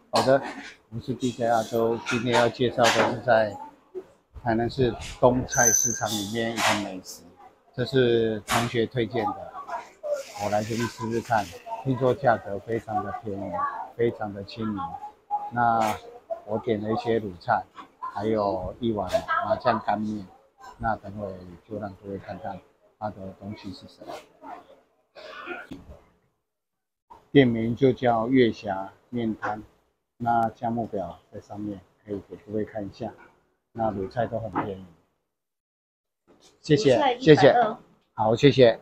好的，我是 DJ 亚洲，今天要介绍的是在台南市东菜市场里面一个美食，这是同学推荐的，我来这边试试看，听说价格非常的便宜，非常的亲民。那我点了一些卤菜，还有一碗麻酱干面，那等会就让各位看看它的东西是什么。店名就叫月霞面摊，那价目表在上面，可以给各位看一下。那卤菜都很便宜，谢谢，谢谢，好，谢谢。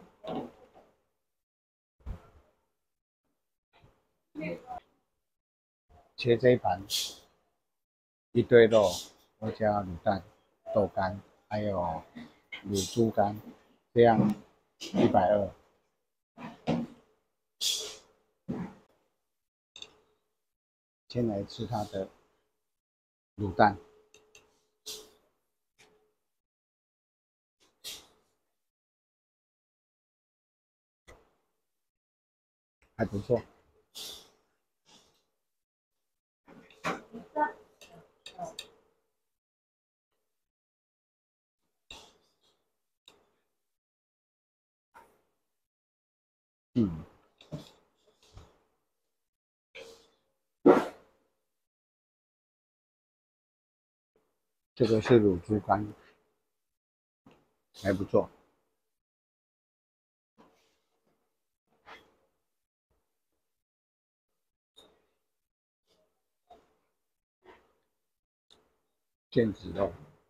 切这一盘，一堆肉，我加卤蛋、豆干，还有卤猪肝，这样120。先来吃它的卤蛋，还不错。嗯，这个是卤猪肝，还不错。腱子肉，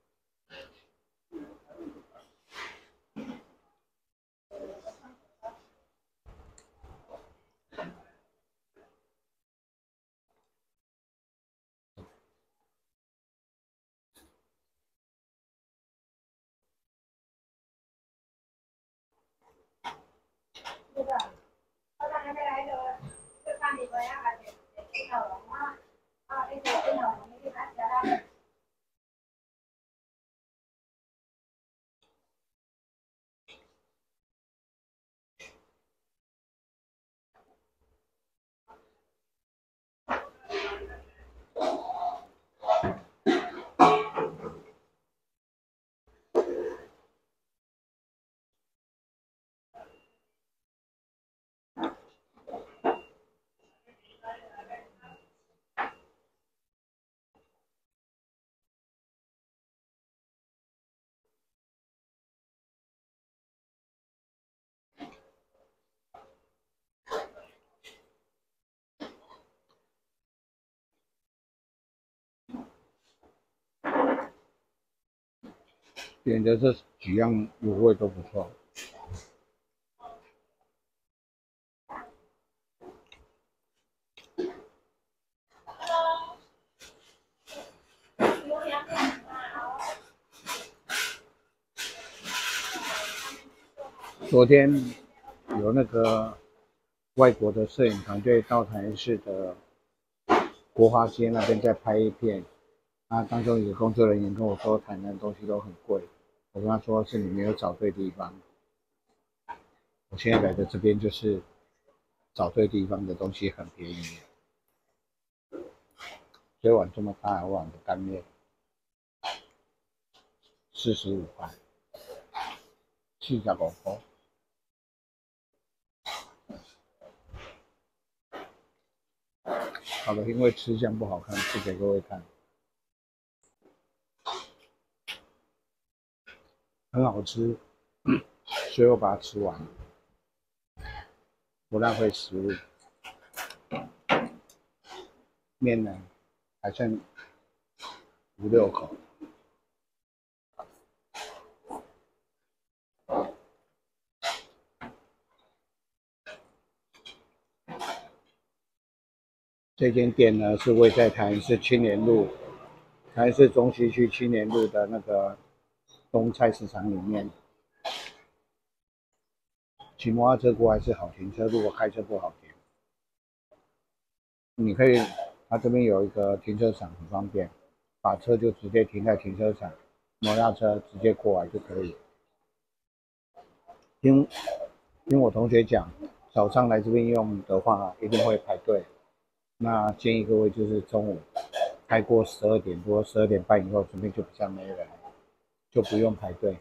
点的这几样卤味都不错。昨天有那个外国的摄影团队到台南市的国华街那边在拍一片，那当中有个工作人员跟我说，台南的东西都很贵，我跟他说是你没有找对地方。我现在来的这边就是找对地方的东西很便宜，这碗这么大碗的干面45块，45块。好了，因为吃相不好看，不给各位看，很好吃，所以我把它吃完，不浪费食物。面呢，还剩5、6口。这间店呢是位在台南市青年路，台南市中西区青年路的那个东菜市场里面。骑摩托车过来是好停车，如果开车不好停，你可以，它这边有一个停车场，很方便，把车就直接停在停车场，摩托车直接过来就可以。听我同学讲，早上来这边用的话，一定会排队。 那建议各位就是中午开过12点多、12点半以后，这边就比较没人，就不用排队。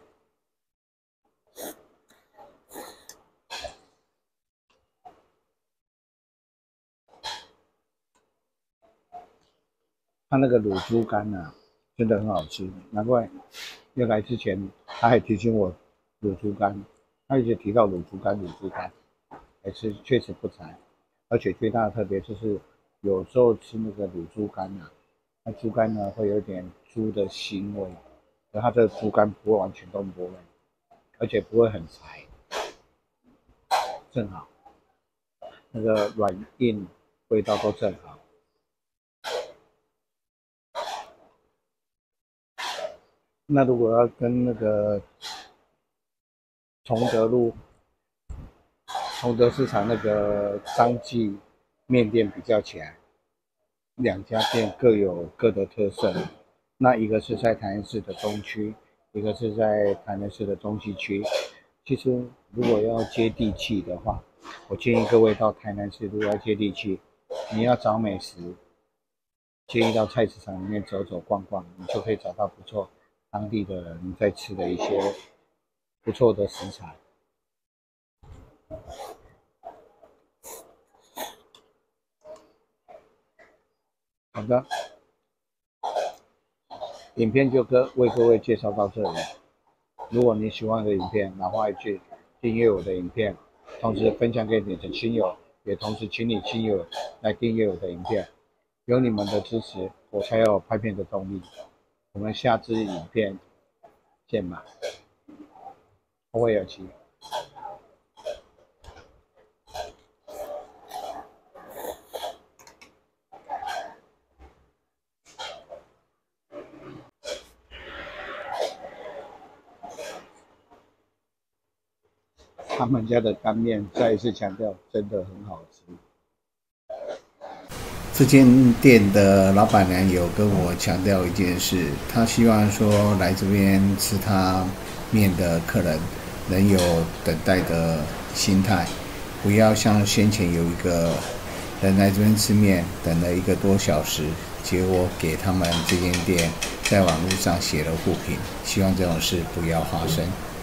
它那个卤猪肝啊，真的很好吃，难怪要来之前他还提醒我卤猪肝，他一直提到卤猪肝，还是确实不柴，而且最大的特别就是有时候吃那个卤猪肝啊，那猪肝呢会有点猪的腥味，而它这个猪肝不会完全都没味，而且不会很柴，正好那个软硬味道都正好。那如果要跟那个崇德路、崇德市场那个张记面店比较起来，两家店各有各的特色。那一个是在台南市的东区，一个是在台南市的中西区。其实如果要接地气的话，我建议各位到台南市，如果要接地气，你要找美食，建议到菜市场里面走走逛逛，你就可以找到不错当地的人在吃的一些不错的食材。好的，影片就为各位介绍到这里。如果你喜欢我的影片，麻烦去订阅我的影片，同时分享给你的亲友，也同时请你亲友来订阅我的影片。有你们的支持，我才有拍片的动力。我们下支影片见吧，我会有期。他们家的干面再一次强调，真的很好吃。 这间店的老板娘有跟我强调一件事，她希望说来这边吃她面的客人能有等待的心态，不要像先前有一个人来这边吃面，等了1个多小时，结果给他们这间店在网络上写了负评，希望这种事不要发生。